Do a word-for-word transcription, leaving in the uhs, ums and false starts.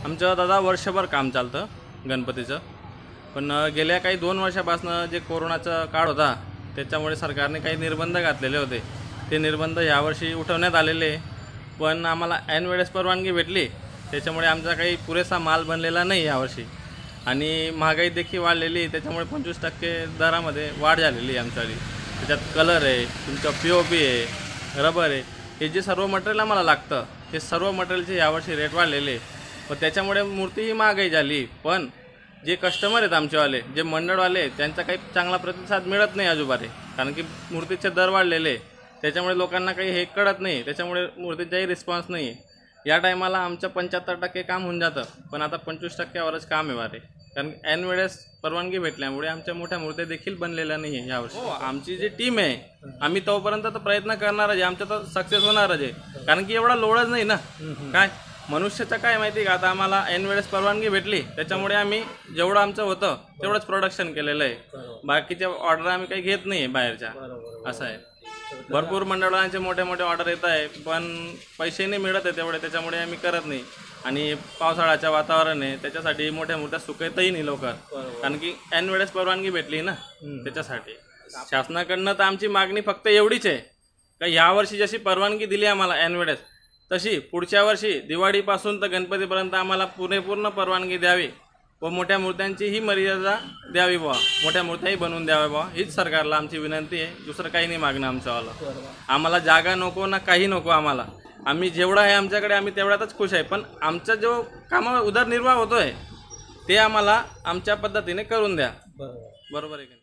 आमचं दादा वर्षभर काम चालतं गणपतीचं, पण गेल्या काही दोन वर्षापासून जे कोरोनाचा काळ होता त्याच्यामुळे सरकारने काही निर्बंध घातलेले होते. ते निर्बंध यावर्षी उठवण्यात आलेले, पण आम्हाला ऐन वेळेस परवानगी भेटली, त्याच्यामुळे आमचा काही पुरेसा माल बनलेला नाही यावर्षी. आणि महागाई देखील वाढलेली, त्याच्यामुळे पंचवीस टक्के दरामध्ये वाढ झालेली आहे आमच्यावाली. त्याच्यात कलर आहे, तुमचं पी ओ पी आहे, रबर आहे, हे जे सर्व मटेरियल आम्हाला लागतं ते सर्व मटेरियलचे यावर्षी रेट वाढलेले. व त्याच्यामुळे मूर्तीही महागाई झाली. पण जे कस्टमर आहेत आमचेवाले, जे मंडळवाले, त्यांचा काही चांगला प्रतिसाद मिळत नाही अजुबारे, कारण की मूर्तीचे दर वाढलेले, त्याच्यामुळे लोकांना काही हे कळत नाही, त्याच्यामुळे मूर्तीचाही रिस्पॉन्स नाही आहे. या टायमाला आमचं पंच्याहत्तर टक्के काम होऊन जातं, पण आता पंचवीस टक्क्यावरच काम आहे वारे, कारण ऐन वेळेस परवानगी भेटल्यामुळे आमच्या मोठ्या मूर्त्या देखील बनलेल्या नाही आहे यावर्षी. हो, आमची जी टीम आहे आम्ही तोपर्यंत तर प्रयत्न करणारच आहे, आमच्या तर सक्सेस होणारच आहे, कारण की एवढा लोडच नाही ना. काय मनुष्याचं काय माहिती का, आता आम्हाला ऐन वेळेस परवानगी भेटली, त्याच्यामुळे आम्ही जेवढं आमचं होतं तेवढंच प्रोडक्शन केलेलं आहे. बाकीच्या ऑर्डर आम्ही काही घेत नाही आहे बाहेरच्या, असं आहे. भरपूर मंडळांचे मोठे मोठे ऑर्डर येत आहे, पण पैसे नाही मिळत आहे तेवढे, त्याच्यामुळे आम्ही करत नाही. आणि पावसाळ्याचं वातावरण आहे, त्याच्यासाठी मोठ्या मोठ्या सुकतही नाही लवकर, कारण की ऐन वेळेस परवानगी भेटली ना, त्याच्यासाठी. शासनाकडनं तर आमची मागणी फक्त एवढीच आहे का, यावर्षी जशी परवानगी दिली आम्हाला ऐन वेळेस, तशी पुढच्या वर्षी दिवाळीपासून तर गणपतीपर्यंत आम्हाला पुरेपूर्ण परवानगी द्यावी व मोठ्या मूर्त्यांचीही मर्यादा द्यावी बुवा, मोठ्या मूर्त्याही बनवून द्याव्या बुवा, हीच सरकारला आमची विनंती आहे. दुसरं काही नाही मागणं आमच्यावाला. आम्हाला जागा नको ना काही नको आम्हाला, आम्ही जेवढं आहे आमच्याकडे आम्ही तेवढ्यातच खुश आहे. पण आमचा जो कामावर उदरनिर्वाह होतो आहे ते आम्हाला आमच्या पद्धतीने करून द्या. बरोबर आहे.